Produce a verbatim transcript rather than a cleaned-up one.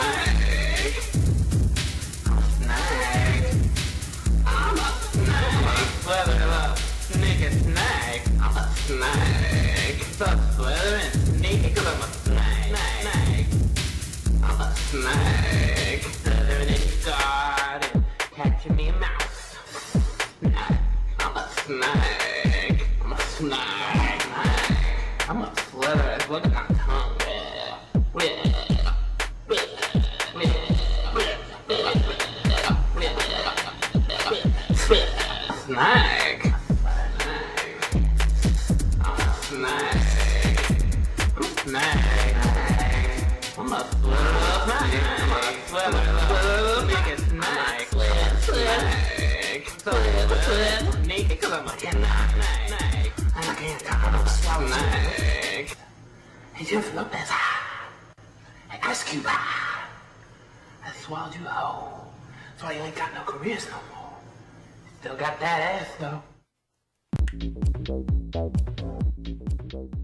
snake. I'm a snake. I'm a snake. Slither up, sneaky snake. I'm a snake. So slithering, sneaky, cause I'm a snake. Snake. I'm a snake. Slithering in your garden, catching me a mouse. Snake. I'm a snake. I'm a snake. I'm a slither. Look at my tongue. Snake. I'm a snake. I'm a snake. I'm a slither. I'm a slither. Nigga snake. Snake. So slither. Nigga, cause I'm a snake. And I can't come up snake. He just looked as high. An ice cube high. I swallowed you whole. That's why you ain't got no careers no more. Still got that ass though.